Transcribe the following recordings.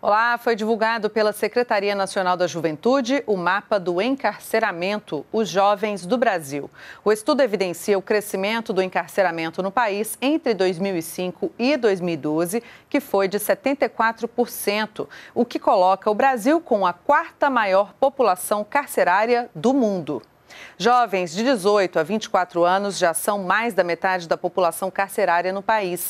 Olá, foi divulgado pela Secretaria Nacional da Juventude o mapa do encarceramento, os jovens do Brasil. O estudo evidencia o crescimento do encarceramento no país entre 2005 e 2012, que foi de 74%, o que coloca o Brasil com a quarta maior população carcerária do mundo. Jovens de 18 a 24 anos já são mais da metade da população carcerária no país.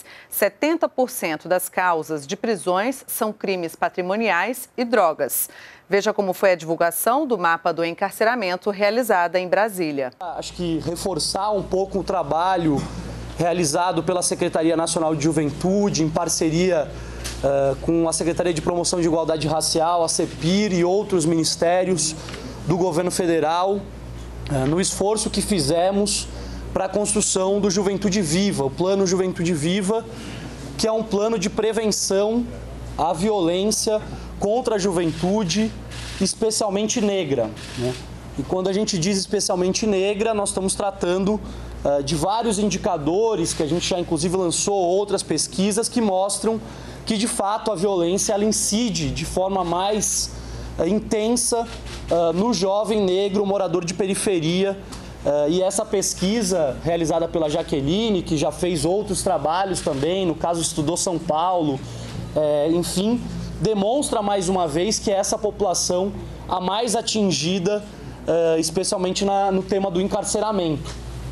70% das causas de prisões são crimes patrimoniais e drogas. Veja como foi a divulgação do mapa do encarceramento realizada em Brasília. Acho que reforçar um pouco o trabalho realizado pela Secretaria Nacional de Juventude, em parceria com a Secretaria de Promoção de Igualdade Racial, a CEPIR e outros ministérios do governo federal, no esforço que fizemos para a construção do Juventude Viva, o Plano Juventude Viva, que é um plano de prevenção à violência contra a juventude, especialmente negra, né? E quando a gente diz especialmente negra, nós estamos tratando de vários indicadores que a gente já inclusive lançou outras pesquisas que mostram que de fato a violência ela incide de forma mais intensa no jovem negro morador de periferia. E essa pesquisa realizada pela Jaqueline, que já fez outros trabalhos também, no caso estudou São Paulo, enfim, demonstra mais uma vez que é essa população a mais atingida, especialmente no tema do encarceramento.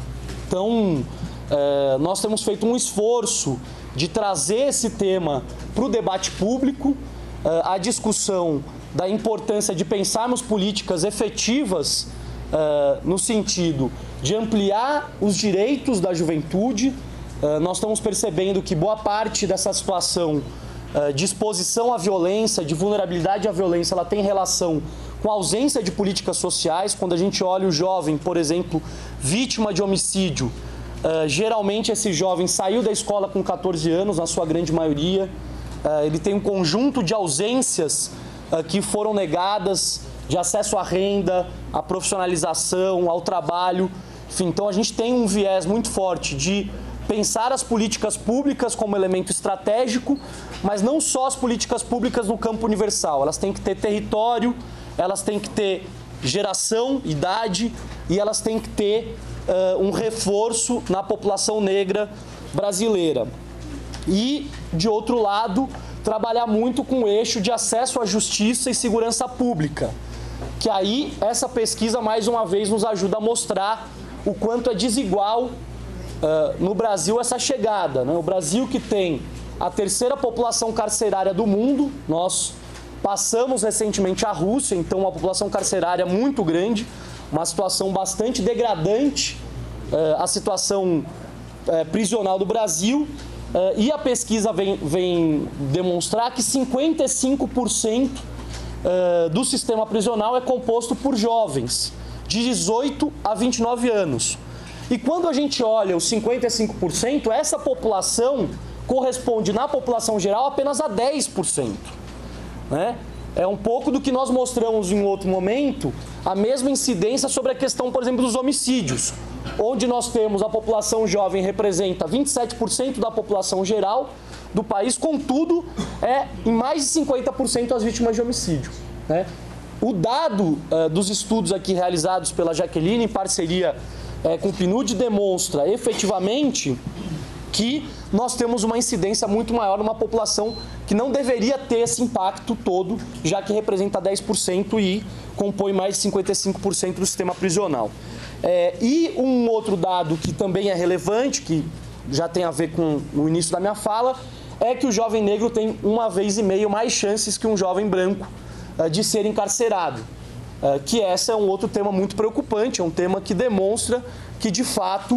Então, nós temos feito um esforço de trazer esse tema para o debate público, a discussão da importância de pensarmos políticas efetivas no sentido de ampliar os direitos da juventude. Nós estamos percebendo que boa parte dessa situação de exposição à violência, de vulnerabilidade à violência, ela tem relação com a ausência de políticas sociais. Quando a gente olha o jovem, por exemplo, vítima de homicídio, geralmente esse jovem saiu da escola com 14 anos, na sua grande maioria. Ele tem um conjunto de ausências que foram negadas, de acesso à renda, à profissionalização, ao trabalho. Enfim, então a gente tem um viés muito forte de pensar as políticas públicas como elemento estratégico, mas não só as políticas públicas no campo universal. Elas têm que ter território, elas têm que ter geração, idade e elas têm que ter um reforço na população negra brasileira. E, de outro lado, trabalhar muito com o eixo de acesso à justiça e segurança pública, que aí essa pesquisa, mais uma vez, nos ajuda a mostrar o quanto é desigual no Brasil essa chegada, né? O Brasil, que tem a terceira população carcerária do mundo, nós passamos recentemente a Rússia, então uma população carcerária muito grande, uma situação bastante degradante, a situação prisional do Brasil. E a pesquisa vem demonstrar que 55% do sistema prisional é composto por jovens de 18 a 29 anos. E quando a gente olha os 55%, essa população corresponde, na população geral, apenas a 10%. Né? É um pouco do que nós mostramos em outro momento, a mesma incidência sobre a questão, por exemplo, dos homicídios, onde nós temos a população jovem representa 27% da população geral do país, contudo, em mais de 50% as vítimas de homicídio. Né? O dado dos estudos aqui realizados pela Jaqueline, em parceria com o PNUD, demonstra efetivamente que nós temos uma incidência muito maior numa população que não deveria ter esse impacto todo, já que representa 10% e compõe mais de 55% do sistema prisional. E um outro dado que também é relevante, que já tem a ver com o início da minha fala, é que o jovem negro tem 1,5 vezes mais chances que um jovem branco de ser encarcerado. Que esse é um outro tema muito preocupante, é um tema que demonstra que, de fato,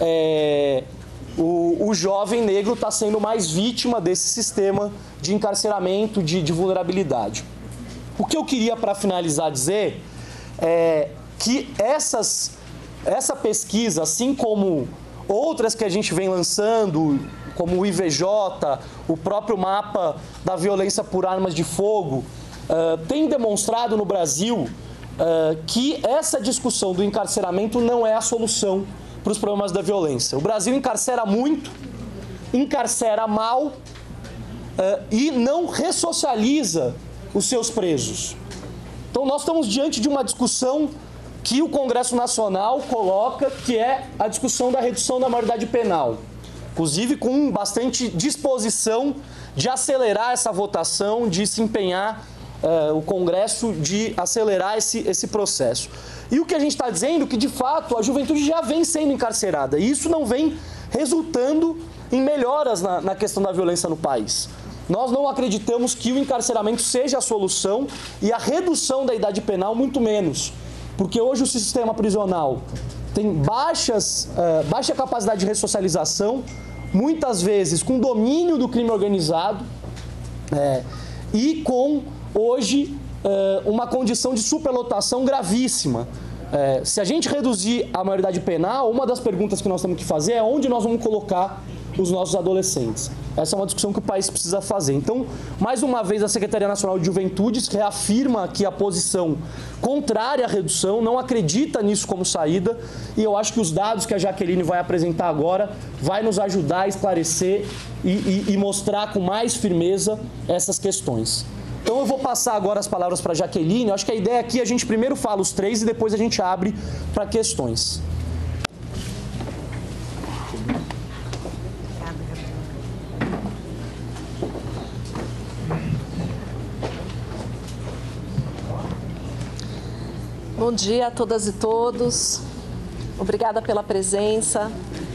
o jovem negro está sendo mais vítima desse sistema de encarceramento, de vulnerabilidade. O que eu queria, para finalizar, dizer é que essa pesquisa, assim como outras que a gente vem lançando, como o IVJ, o próprio mapa da violência por armas de fogo, tem demonstrado no Brasil que essa discussão do encarceramento não é a solução para os problemas da violência. O Brasil encarcera muito, encarcera mal, e não ressocializa os seus presos. Então nós estamos diante de uma discussão que o Congresso Nacional coloca, que é a discussão da redução da maioridade penal. Inclusive com bastante disposição de acelerar essa votação, de se empenhar o Congresso de acelerar esse processo. E o que a gente está dizendo é que, de fato, a juventude já vem sendo encarcerada. E isso não vem resultando em melhoras na questão da violência no país. Nós não acreditamos que o encarceramento seja a solução e a redução da idade penal muito menos. Porque hoje o sistema prisional tem baixa capacidade de ressocialização, muitas vezes com domínio do crime organizado e com, hoje, uma condição de superlotação gravíssima. Se a gente reduzir a maioridade penal, uma das perguntas que nós temos que fazer é onde nós vamos colocar os nossos adolescentes. Essa é uma discussão que o país precisa fazer. Então, mais uma vez, a Secretaria Nacional de Juventude reafirma aqui a posição contrária à redução, não acredita nisso como saída, e eu acho que os dados que a Jaqueline vai apresentar agora vai nos ajudar a esclarecer e mostrar com mais firmeza essas questões. Então eu vou passar agora as palavras para a Jaqueline. Eu acho que a ideia aqui é a gente primeiro fala os três e depois a gente abre para questões. Bom dia a todas e todos. Obrigada pela presença.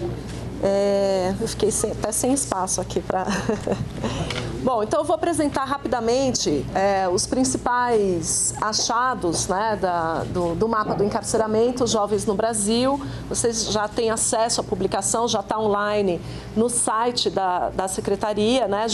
Eu fiquei até sem espaço aqui para... Bom, então eu vou apresentar rapidamente os principais achados, né, do mapa do encarceramento, jovens no Brasil. Vocês já têm acesso à publicação, já está online no site da Secretaria, né,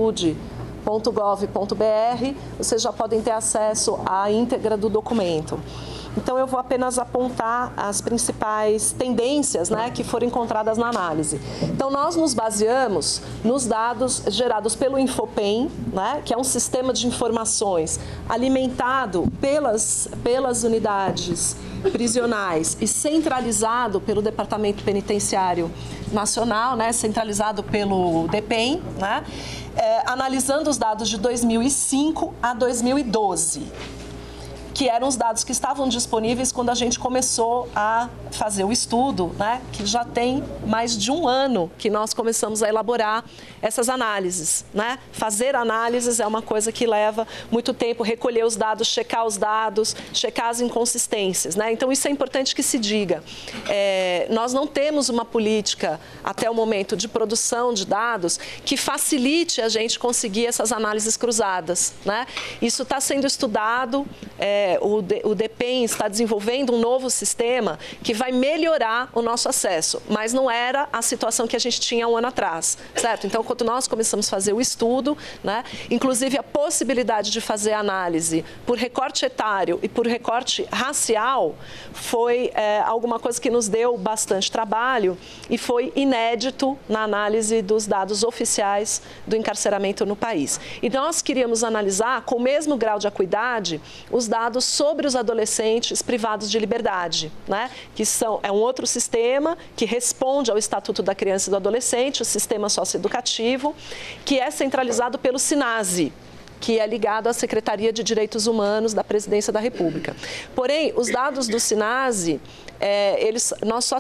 juventude.gov.br. Vocês já podem ter acesso à íntegra do documento. Então, eu vou apenas apontar as principais tendências, né, que foram encontradas na análise. Então, nós nos baseamos nos dados gerados pelo Infopem, né, que é um sistema de informações alimentado pelas unidades prisionais e centralizado pelo Departamento Penitenciário Nacional, né, centralizado pelo DEPEN, né, analisando os dados de 2005 a 2012. Que eram os dados que estavam disponíveis quando a gente começou a fazer o estudo, né? Que já tem mais de um ano que nós começamos a elaborar essas análises, né? Fazer análises é uma coisa que leva muito tempo, recolher os dados, checar as inconsistências, né? Então, isso é importante que se diga. Nós não temos uma política, até o momento, de produção de dados que facilite a gente conseguir essas análises cruzadas, né? Isso está sendo estudado, o DEPEN está desenvolvendo um novo sistema que vai melhorar o nosso acesso, mas não era a situação que a gente tinha um ano atrás, certo? Então, quando nós começamos a fazer o estudo, né, inclusive a possibilidade de fazer análise por recorte etário e por recorte racial foi alguma coisa que nos deu bastante trabalho e foi inédito na análise dos dados oficiais do encarceramento no país. E nós queríamos analisar, com o mesmo grau de acuidade, os dados sobre os adolescentes privados de liberdade, né? Que é um outro sistema que responde ao Estatuto da Criança e do Adolescente, o sistema socioeducativo, que é centralizado pelo SINASE, que é ligado à Secretaria de Direitos Humanos da Presidência da República. Porém, os dados do SINASE, eles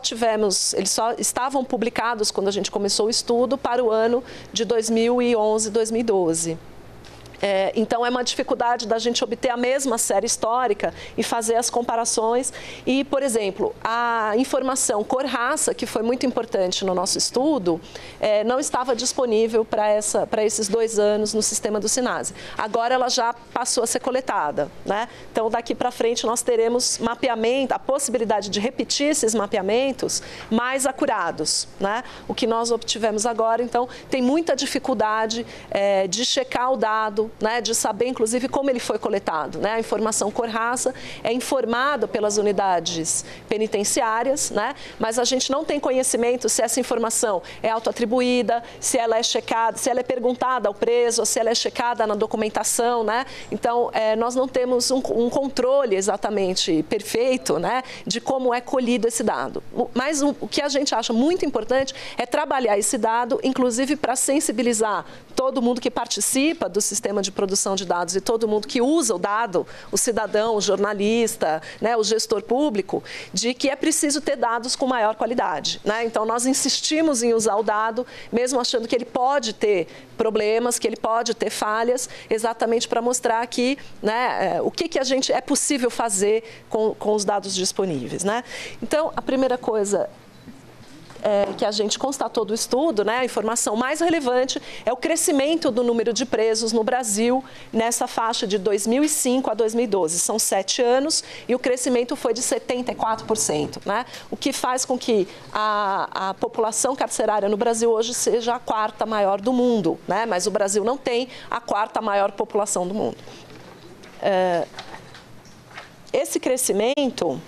só estavam publicados quando a gente começou o estudo para o ano de 2011, 2012. Então, é uma dificuldade da gente obter a mesma série histórica e fazer as comparações. E, por exemplo, a informação cor-raça, que foi muito importante no nosso estudo, não estava disponível para esses 2 anos no sistema do SINASE. Agora, ela já passou a ser coletada, né? Então, daqui para frente, nós teremos mapeamento, a possibilidade de repetir esses mapeamentos mais acurados, né? O que nós obtivemos agora, então, tem muita dificuldade de checar o dado dado, né, de saber, inclusive, como ele foi coletado. Né? A informação cor-raça é informada pelas unidades penitenciárias, né? Mas a gente não tem conhecimento se essa informação é autoatribuída, se ela é checada, se ela é perguntada ao preso, se ela é checada na documentação, né? Então, nós não temos um controle exatamente perfeito, né, de como é colhido esse dado. Mas o que a gente acha muito importante é trabalhar esse dado, inclusive para sensibilizar todo mundo que participa do sistema de produção de dados e todo mundo que usa o dado, o cidadão, o jornalista, né, o gestor público, de que é preciso ter dados com maior qualidade. Né? Então, nós insistimos em usar o dado, mesmo achando que ele pode ter problemas, que ele pode ter falhas, exatamente para mostrar que, né, o que a gente é possível fazer com os dados disponíveis. Né? Então, a primeira coisa que a gente constatou do estudo, né, a informação mais relevante é o crescimento do número de presos no Brasil nessa faixa de 2005 a 2012. São 7 anos e o crescimento foi de 74%. Né? O que faz com que a população carcerária no Brasil hoje seja a 4ª maior do mundo. Né? Mas o Brasil não tem a 4ª maior população do mundo. Esse crescimento...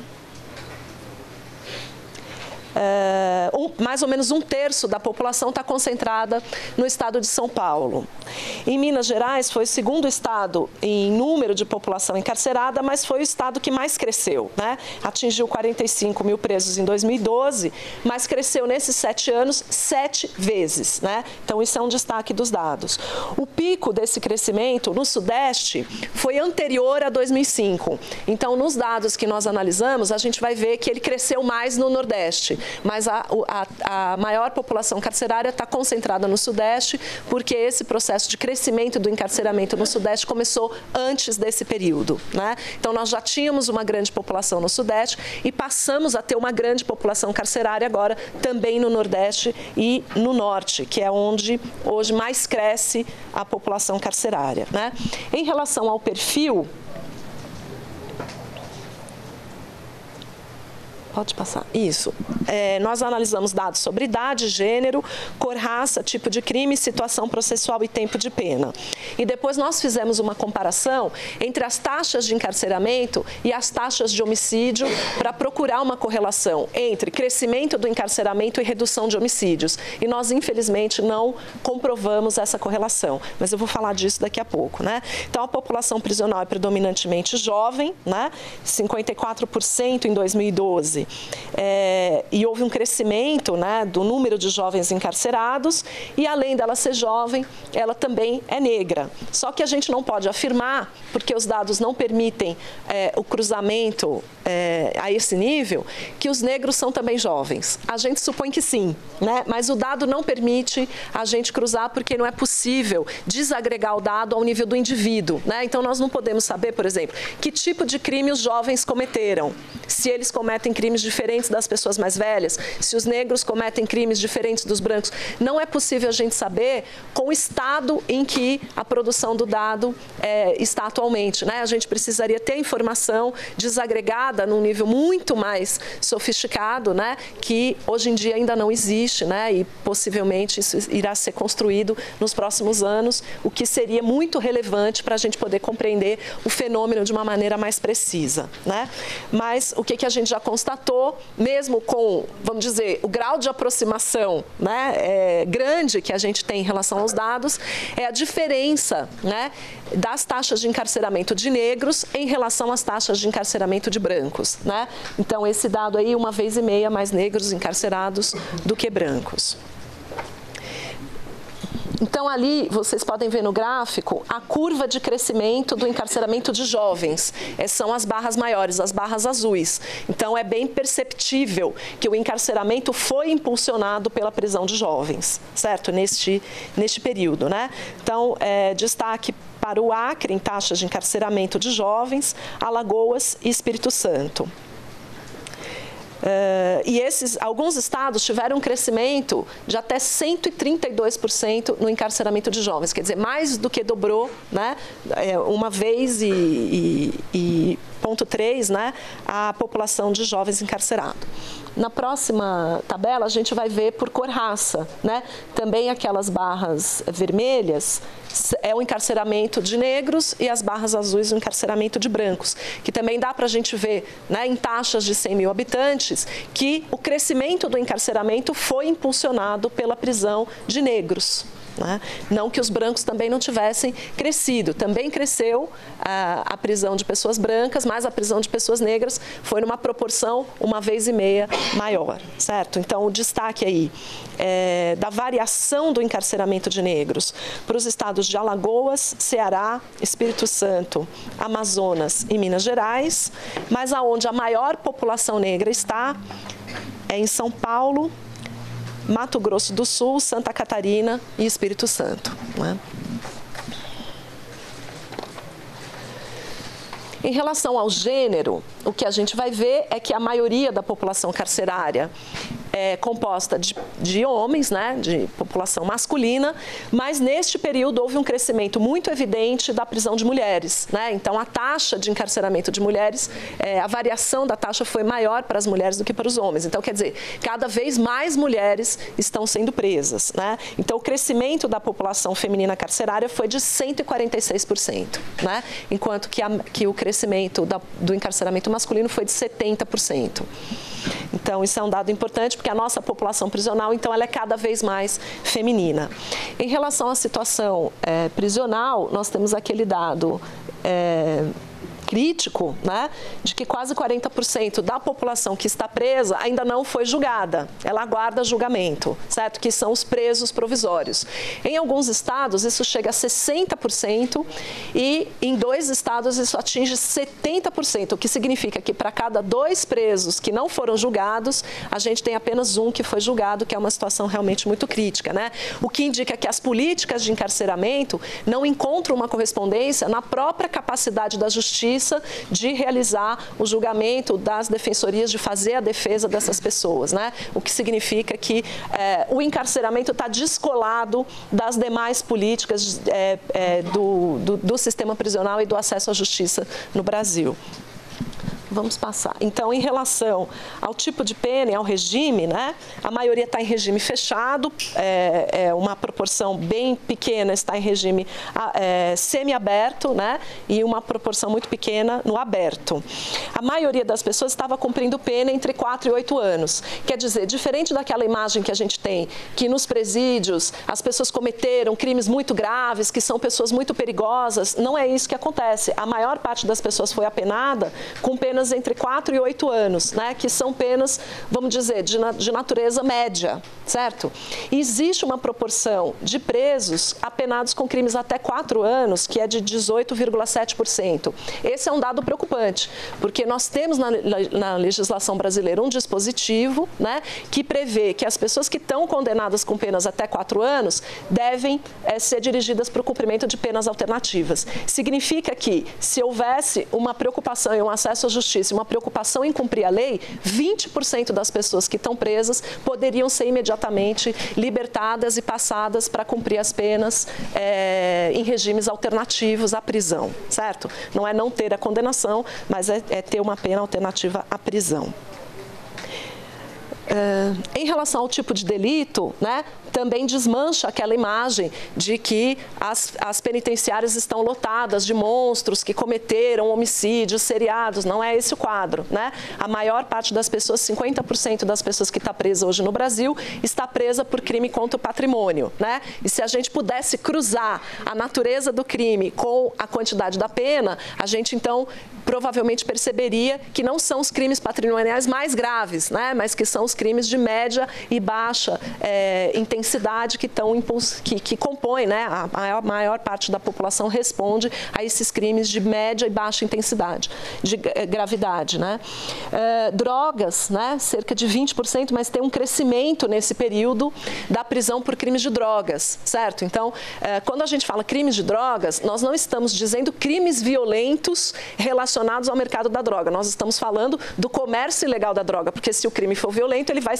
mais ou menos 1/3 da população está concentrada no estado de São Paulo. Em Minas Gerais foi o 2º estado em número de população encarcerada, mas foi o estado que mais cresceu. Né? Atingiu 45 mil presos em 2012, mas cresceu nesses 7 anos 7 vezes. Né? Então isso é um destaque dos dados. O pico desse crescimento no Sudeste foi anterior a 2005. Então nos dados que nós analisamos, a gente vai ver que ele cresceu mais no Nordeste. Mas a maior população carcerária está concentrada no Sudeste, porque esse processo de crescimento do encarceramento no Sudeste começou antes desse período. Né? Então, nós já tínhamos uma grande população no Sudeste e passamos a ter uma grande população carcerária agora também no Nordeste e no Norte, que é onde hoje mais cresce a população carcerária. Né? Em relação ao perfil... Pode passar. Isso. Nós analisamos dados sobre idade, gênero, cor, raça, tipo de crime, situação processual e tempo de pena. E depois nós fizemos uma comparação entre as taxas de encarceramento e as taxas de homicídio para procurar uma correlação entre crescimento do encarceramento e redução de homicídios. E nós, infelizmente, não comprovamos essa correlação. Mas eu vou falar disso daqui a pouco. Né? Então, a população prisional é predominantemente jovem, né? 54% em 2012. E houve um crescimento, né, do número de jovens encarcerados e, além dela ser jovem, ela também é negra. Só que a gente não pode afirmar, porque os dados não permitem o cruzamento a esse nível, que os negros são também jovens. A gente supõe que sim, né? Mas o dado não permite a gente cruzar, porque não é possível desagregar o dado ao nível do indivíduo. Né? Então, nós não podemos saber, por exemplo, que tipo de crime os jovens cometeram, se eles cometem crimes diferentes das pessoas mais velhas, se os negros cometem crimes diferentes dos brancos. Não é possível a gente saber com o estado em que a produção do dado está atualmente. Né? A gente precisaria ter informação desagregada num nível muito mais sofisticado, né? Que hoje em dia ainda não existe, né? E possivelmente isso irá ser construído nos próximos anos, o que seria muito relevante para a gente poder compreender o fenômeno de uma maneira mais precisa. Né? Mas o que a gente já constatou, mesmo com, vamos dizer, o grau de aproximação, né, grande que a gente tem em relação aos dados, é a diferença, né, das taxas de encarceramento de negros em relação às taxas de encarceramento de brancos. Né? Então, esse dado aí, 1,5 vezes mais negros encarcerados do que brancos. Então, ali, vocês podem ver no gráfico a curva de crescimento do encarceramento de jovens. São as barras maiores, as barras azuis. Então, é bem perceptível que o encarceramento foi impulsionado pela prisão de jovens, certo? Neste período, né? Então, destaque para o Acre em taxas de encarceramento de jovens, Alagoas e Espírito Santo. E alguns estados tiveram um crescimento de até 132% no encarceramento de jovens, quer dizer, mais do que dobrou, né, uma vez e ponto 3, né, a população de jovens encarcerados. Na próxima tabela, a gente vai ver por cor raça, né? Também aquelas barras vermelhas é o encarceramento de negros e as barras azuis o encarceramento de brancos, que também dá para a gente ver, né, em taxas de 100 mil habitantes, que o crescimento do encarceramento foi impulsionado pela prisão de negros. Né? Não que os brancos também não tivessem crescido, também cresceu a prisão de pessoas brancas, mas a prisão de pessoas negras foi numa proporção 1,5 vezes maior, certo? Então, o destaque aí da variação do encarceramento de negros para os estados de Alagoas, Ceará, Espírito Santo, Amazonas e Minas Gerais, mas aonde a maior população negra está é em São Paulo, Mato Grosso do Sul, Santa Catarina e Espírito Santo. Né? Em relação ao gênero, o que a gente vai ver é que a maioria da população carcerária é composta de homens, né, de população masculina, mas neste período houve um crescimento muito evidente da prisão de mulheres. Né? Então, a taxa de encarceramento de mulheres, a variação da taxa foi maior para as mulheres do que para os homens. Então, quer dizer, cada vez mais mulheres estão sendo presas. Né? Então, o crescimento da população feminina carcerária foi de 146%, né? Enquanto que o crescimento do encarceramento masculino foi de 70%. Então, isso é um dado importante, porque a nossa população prisional, então, ela é cada vez mais feminina. Em relação à situação prisional, nós temos aquele dado crítico, né, de que quase 40% da população que está presa ainda não foi julgada. Ela aguarda julgamento, certo? Que são os presos provisórios. Em alguns estados, isso chega a 60% e em 2 estados isso atinge 70%, o que significa que para cada 2 presos que não foram julgados, a gente tem apenas um que foi julgado, que é uma situação realmente muito crítica, né? O que indica que as políticas de encarceramento não encontram uma correspondência na própria capacidade da justiça de realizar o julgamento das defensorias, de fazer a defesa dessas pessoas, né? O que significa que o encarceramento está descolado das demais políticas do sistema prisional e do acesso à justiça no Brasil. Vamos passar. Então, em relação ao tipo de pena e ao regime, né, a maioria está em regime fechado, uma proporção bem pequena está em regime semiaberto, né, e uma proporção muito pequena no aberto. A maioria das pessoas estava cumprindo pena entre 4 e 8 anos. Quer dizer, diferente daquela imagem que a gente tem, que nos presídios as pessoas cometeram crimes muito graves, que são pessoas muito perigosas, não é isso que acontece. A maior parte das pessoas foi apenada com penas entre 4 e 8 anos, né, que são penas, vamos dizer, de natureza média, certo? E existe uma proporção de presos apenados com crimes até 4 anos, que é de 18,7%. Esse é um dado preocupante, porque nós temos na legislação brasileira um dispositivo, né, que prevê que as pessoas que estão condenadas com penas até 4 anos devem ser dirigidas para o cumprimento de penas alternativas. Significa que, se houvesse uma preocupação e um acesso à justiça, uma preocupação em cumprir a lei, 20% das pessoas que estão presas poderiam ser imediatamente libertadas e passadas para cumprir as penas em regimes alternativos à prisão, certo? Não é não ter a condenação, mas é ter uma pena alternativa à prisão. Em relação ao tipo de delito, né, também desmancha aquela imagem de que as penitenciárias estão lotadas de monstros que cometeram homicídios seriados. Não é esse o quadro, né? A maior parte das pessoas, 50% das pessoas que está presa hoje no Brasil, está presa por crime contra o patrimônio, né? E se a gente pudesse cruzar a natureza do crime com a quantidade da pena, a gente então provavelmente perceberia que não são os crimes patrimoniais mais graves, né? Mas que são os crimes de média e baixa intensidade que compõem, né? A maior parte da população responde a esses crimes de média e baixa intensidade, de gravidade, né? Drogas, né? Cerca de 20%, mas tem um crescimento nesse período da prisão por crimes de drogas, certo? Então, quando a gente fala crimes de drogas, nós não estamos dizendo crimes violentos relacionados ao mercado da droga. Nós estamos falando do comércio ilegal da droga, porque se o crime for violento, ele vai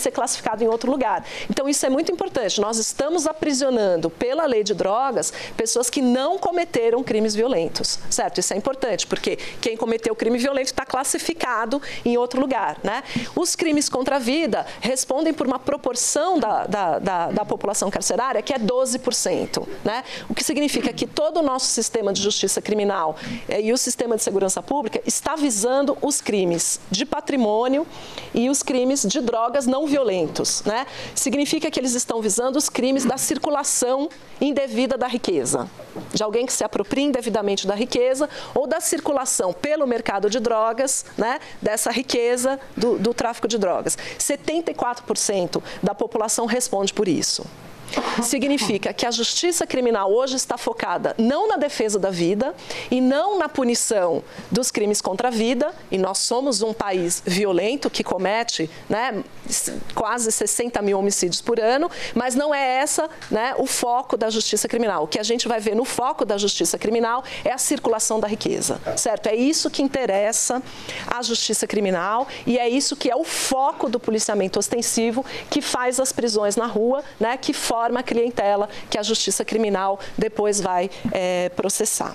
ser classificado em outro lugar. Então, isso é muito importante. Nós estamos aprisionando, pela lei de drogas, pessoas que não cometeram crimes violentos, certo? Isso é importante, porque quem cometeu crime violento está classificado em outro lugar, né? Os crimes contra a vida respondem por uma proporção da população carcerária que é 12%, né? O que significa que todo o nosso sistema de justiça criminal e o sistema de segurança pública está visando os crimes de patrimônio e os crimes de drogas não violentos, né? Significa que eles estão visando os crimes da circulação indevida da riqueza, de alguém que se apropria indevidamente da riqueza ou da circulação pelo mercado de drogas, né, dessa riqueza do tráfico de drogas. 74% da população responde por isso. Significa que a justiça criminal hoje está focada não na defesa da vida e não na punição dos crimes contra a vida, e nós somos um país violento que comete, né, quase 60 mil homicídios por ano, mas não é essa, né, o foco da justiça criminal. O que a gente vai ver no foco da justiça criminal é a circulação da riqueza, certo? É isso que interessa à justiça criminal e é isso que é o foco do policiamento ostensivo que faz as prisões na rua, né, que forma a clientela que a justiça criminal depois vai processar.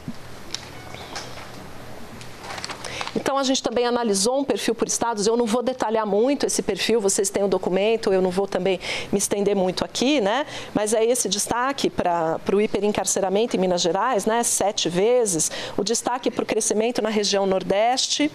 Então, a gente também analisou um perfil por estados. Eu não vou detalhar muito esse perfil, vocês têm o documento, eu não vou também me estender muito aqui, né? Mas é esse destaque para o hiperencarceramento em Minas Gerais, né? 7 vezes. O destaque para o crescimento na região Nordeste.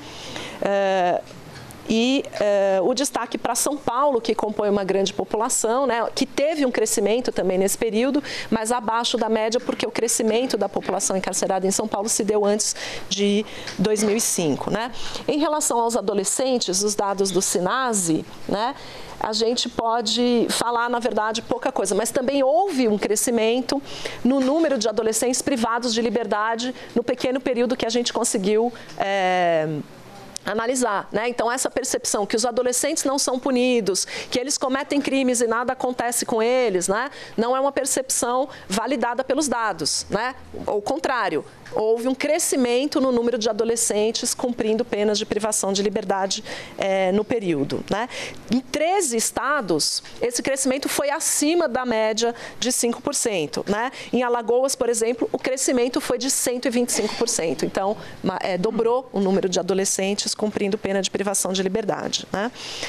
E o destaque para São Paulo, que compõe uma grande população, né, que teve um crescimento também nesse período, mas abaixo da média, porque o crescimento da população encarcerada em São Paulo se deu antes de 2005. Né? Em relação aos adolescentes, os dados do SINASE, né, a gente pode falar, na verdade, pouca coisa, mas também houve um crescimento no número de adolescentes privados de liberdade no pequeno período que a gente conseguiu analisar, né? Então, essa percepção que os adolescentes não são punidos, que eles cometem crimes e nada acontece com eles, né? Não é uma percepção validada pelos dados, né? Ao contrário, houve um crescimento no número de adolescentes cumprindo penas de privação de liberdade no período, né? Em 13 estados, esse crescimento foi acima da média de 5%, né? Em Alagoas, por exemplo, o crescimento foi de 125%. Então, dobrou o número de adolescentes cumprindo pena de privação de liberdade, né?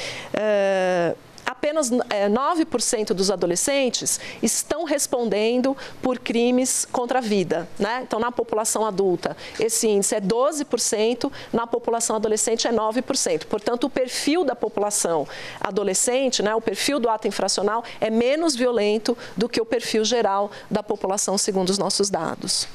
Apenas 9% dos adolescentes estão respondendo por crimes contra a vida, né? Então, na população adulta, esse índice é 12%, na população adolescente é 9%. Portanto, o perfil da população adolescente, né, o perfil do ato infracional é menos violento do que o perfil geral da população, segundo os nossos dados.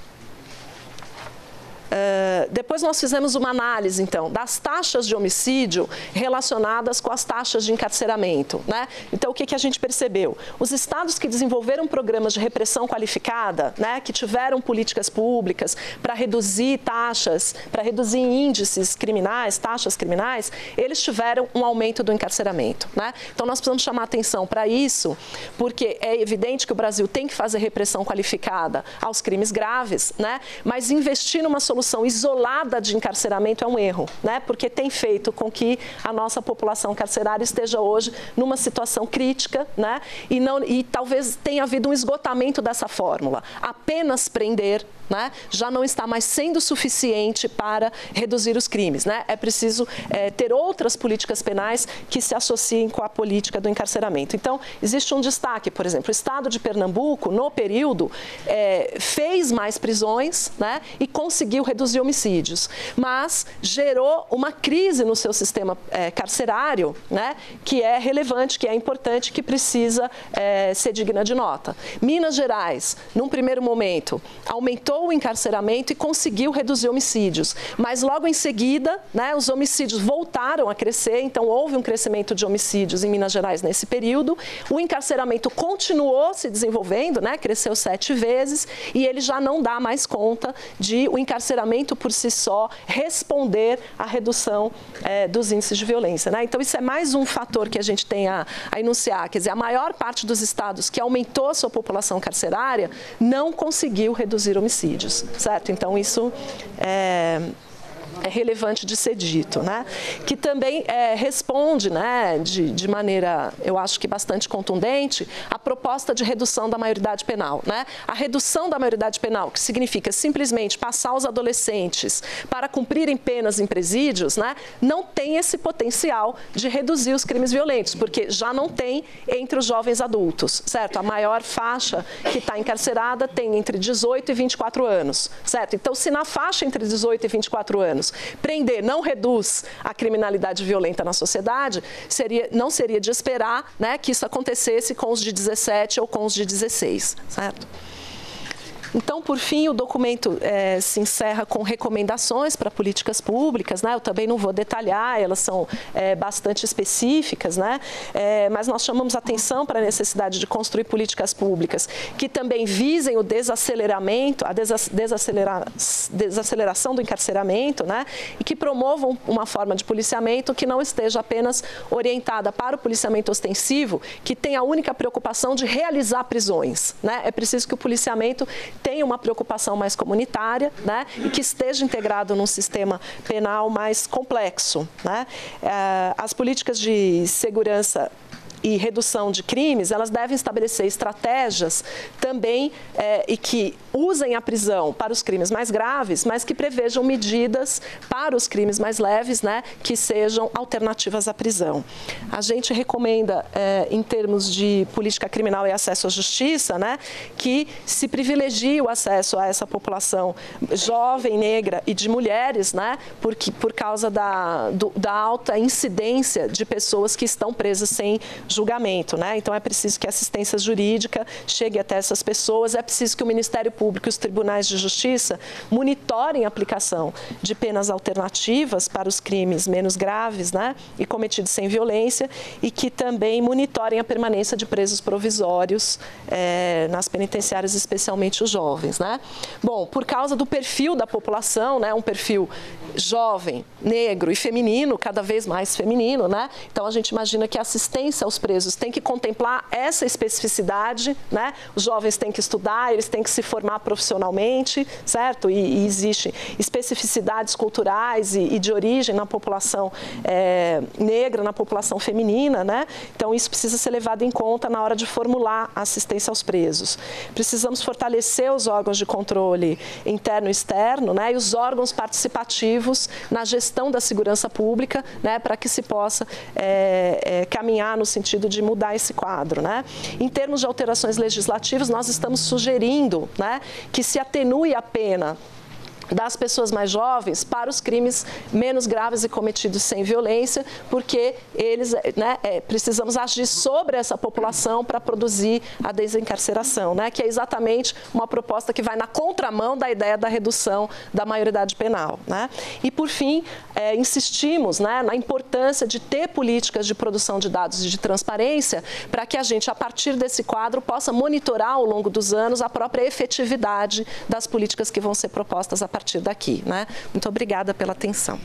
Depois nós fizemos uma análise, então, das taxas de homicídio relacionadas com as taxas de encarceramento, né? Então, o que a gente percebeu? Os estados que desenvolveram programas de repressão qualificada, né, que tiveram políticas públicas para reduzir taxas, para reduzir índices criminais, taxas criminais, eles tiveram um aumento do encarceramento, né? Então, nós precisamos chamar atenção para isso, porque é evidente que o Brasil tem que fazer repressão qualificada aos crimes graves, né? Mas investir numa solução isolada de encarceramento é um erro, né? Porque tem feito com que a nossa população carcerária esteja hoje numa situação crítica, né? E talvez tenha havido um esgotamento dessa fórmula. Apenas prender, né, já não está mais sendo suficiente para reduzir os crimes, né? É preciso ter outras políticas penais que se associem com a política do encarceramento. Então, existe um destaque, por exemplo, o estado de Pernambuco, no período, fez mais prisões, né, e conseguiu reduzir homicídios, mas gerou uma crise no seu sistema carcerário, né, que é relevante, que é importante, que precisa ser digna de nota. Minas Gerais, num primeiro momento, aumentou o encarceramento e conseguiu reduzir homicídios, mas logo em seguida, né, os homicídios voltaram a crescer, então houve um crescimento de homicídios em Minas Gerais nesse período, o encarceramento continuou se desenvolvendo, né, cresceu 7 vezes e ele já não dá mais conta de o encarceramento por si só responder à redução dos índices de violência, né? Então isso é mais um fator que a gente tem a enunciar, quer dizer, a maior parte dos estados que aumentou a sua população carcerária não conseguiu reduzir homicídios, certo? Então isso é relevante de ser dito, né? Que também responde, né, de maneira, eu acho que bastante contundente, a proposta de redução da maioridade penal, né? A redução da maioridade penal, que significa simplesmente passar os adolescentes para cumprirem penas em presídios, né, não tem esse potencial de reduzir os crimes violentos, porque já não tem entre os jovens adultos, certo? A maior faixa que está encarcerada tem entre 18 e 24 anos, certo? Então, se na faixa entre 18 e 24 anos prender não reduz a criminalidade violenta na sociedade, não seria de esperar, né, que isso acontecesse com os de 17 ou com os de 16, certo? Então, por fim, o documento se encerra com recomendações para políticas públicas, né? Eu também não vou detalhar, elas são bastante específicas, né? Mas nós chamamos atenção para a necessidade de construir políticas públicas que também visem o desaceleramento, a desaceleração do encarceramento, né? E que promovam uma forma de policiamento que não esteja apenas orientada para o policiamento ostensivo, que tem a única preocupação de realizar prisões, né? É preciso que o policiamento tenha uma preocupação mais comunitária, né, e que esteja integrado num sistema penal mais complexo, né? As políticas de segurança e redução de crimes, elas devem estabelecer estratégias também e que usem a prisão para os crimes mais graves, mas que prevejam medidas para os crimes mais leves, né, que sejam alternativas à prisão. A gente recomenda, em termos de política criminal e acesso à justiça, né, que se privilegie o acesso a essa população jovem, negra e de mulheres, né, por causa da alta incidência de pessoas que estão presas sem julgamento, né? Então é preciso que a assistência jurídica chegue até essas pessoas, é preciso que o Ministério Público e os tribunais de justiça monitorem a aplicação de penas alternativas para os crimes menos graves, né, e cometidos sem violência, e que também monitorem a permanência de presos provisórios nas penitenciárias, especialmente os jovens, né? Bom, por causa do perfil da população, né, um perfil jovem, negro e feminino, cada vez mais feminino, né? Então a gente imagina que a assistência aos presos tem que contemplar essa especificidade, né? Os jovens têm que estudar, eles têm que se formar profissionalmente, certo? E existem especificidades culturais e de origem na população negra, na população feminina, né? Então isso precisa ser levado em conta na hora de formular a assistência aos presos. Precisamos fortalecer os órgãos de controle interno e externo, né? E os órgãos participativos na gestão da segurança pública, né? Para que se possa caminhar no sentido de mudar esse quadro, né? Em termos de alterações legislativas, nós estamos sugerindo, né, que se atenue a pena das pessoas mais jovens para os crimes menos graves e cometidos sem violência, porque eles, né, precisamos agir sobre essa população para produzir a desencarceração, né, que é exatamente uma proposta que vai na contramão da ideia da redução da maioridade penal, né? E, por fim, insistimos, né, na importância de ter políticas de produção de dados e de transparência para que a gente, a partir desse quadro, possa monitorar ao longo dos anos a própria efetividade das políticas que vão ser propostas a partir daqui, né? Muito obrigada pela atenção.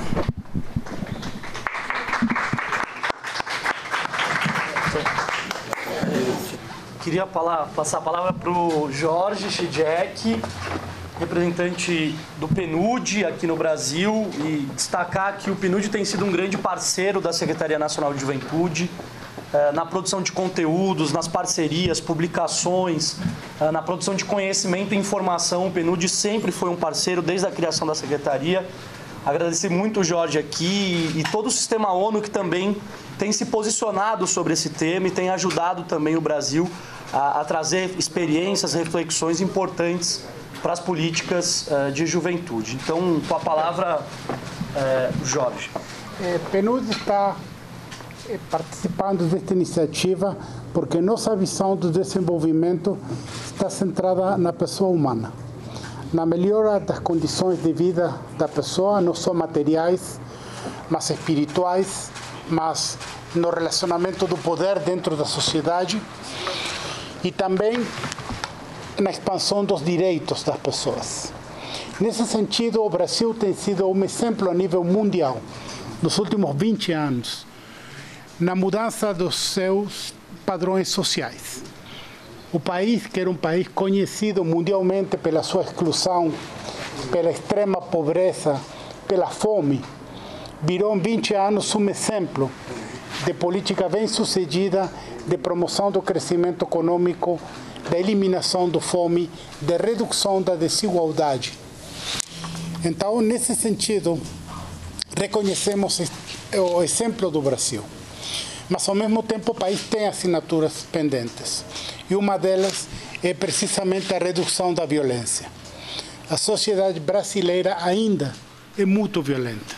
Queria passar a palavra para o Jorge Chidjek, representante do PNUD aqui no Brasil, e destacar que o PNUD tem sido um grande parceiro da Secretaria Nacional de Juventude na produção de conteúdos, nas parcerias, publicações, na produção de conhecimento e informação. O PNUD sempre foi um parceiro desde a criação da Secretaria. Agradecer muito o Jorge aqui e todo o sistema ONU que também tem se posicionado sobre esse tema e tem ajudado também o Brasil a trazer experiências, reflexões importantes para as políticas de juventude. Então, com a palavra, Jorge. O PNUD está participando desta iniciativa porque nossa visão do desenvolvimento está centrada na pessoa humana, na melhora das condições de vida da pessoa, não só materiais, mas espirituais, mas no relacionamento do poder dentro da sociedade e também na expansão dos direitos das pessoas. Nesse sentido, o Brasil tem sido um exemplo a nível mundial nos últimos 20 anos na mudança dos seus padrões sociais. O país, que era um país conhecido mundialmente pela sua exclusão, pela extrema pobreza, pela fome, virou em 20 anos um exemplo de política bem-sucedida de promoção do crescimento econômico, da eliminação da fome, da redução da desigualdade. Então, nesse sentido, reconhecemos o exemplo do Brasil. Mas, ao mesmo tempo, o país tem assinaturas pendentes. E uma delas é precisamente a redução da violência. A sociedade brasileira ainda é muito violenta.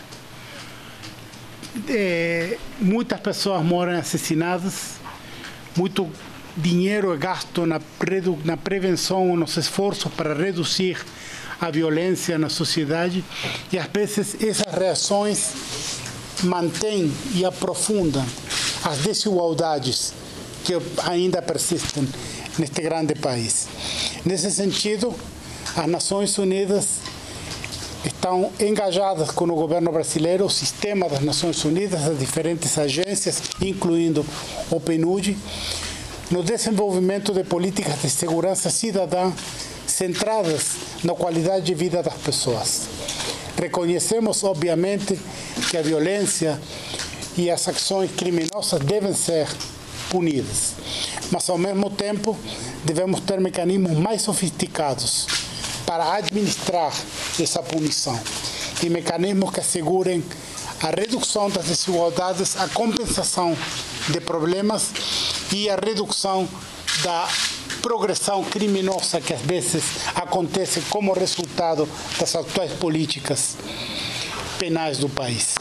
Muitas pessoas moram assassinadas, muito dinheiro é gasto na prevenção, nos esforços para reduzir a violência na sociedade, e às vezes essas reações mantêm e aprofundam as desigualdades que ainda persistem neste grande país. Nesse sentido, as Nações Unidas estão engajadas com o governo brasileiro, o sistema das Nações Unidas, as diferentes agências, incluindo o PNUD, no desenvolvimento de políticas de segurança cidadã centradas na qualidade de vida das pessoas. Reconhecemos, obviamente, que a violência e as ações criminosas devem ser punidas, mas, ao mesmo tempo, devemos ter mecanismos mais sofisticados para administrar essa punição e mecanismos que assegurem a redução das desigualdades, a compensação de problemas e a redução da progressão criminosa que às vezes acontece como resultado das atuais políticas penais do país.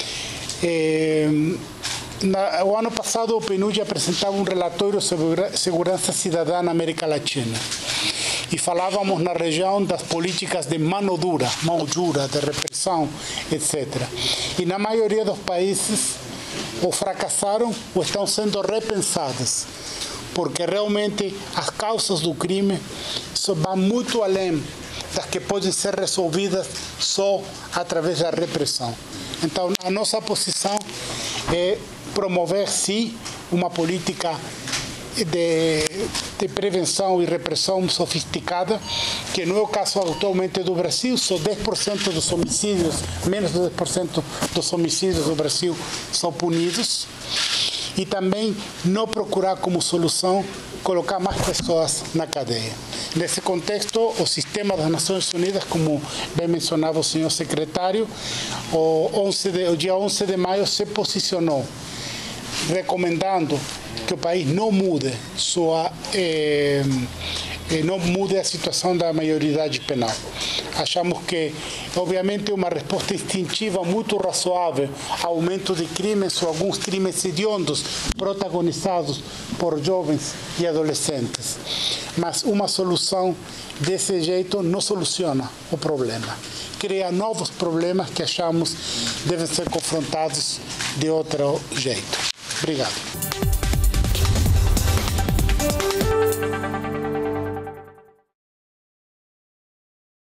O ano passado, o PNUD apresentava um relatório sobre segurança cidadã na América Latina. E falávamos na região das políticas de mão dura, de repressão, etc. E na maioria dos países ou fracassaram ou estão sendo repensadas, porque realmente as causas do crime vão muito além das que podem ser resolvidas só através da repressão. Então, a nossa posição é promover, sim, uma política de prevenção e repressão sofisticada, que não é o caso atualmente do Brasil. Só 10% dos homicídios, menos de 10% dos homicídios do Brasil são punidos. E também não procurar como solução colocar mais pessoas na cadeia. Nesse contexto, o sistema das Nações Unidas, como bem mencionava o senhor secretário, o dia 11 de maio se posicionou recomendando que o país não mude não mude a situação da maioridade penal. Achamos que, obviamente, uma resposta instintiva muito razoável ao aumento de crimes ou alguns crimes hediondos protagonizados por jovens e adolescentes. Mas uma solução desse jeito não soluciona o problema. Cria novos problemas que achamos devem ser confrontados de outro jeito. Obrigado.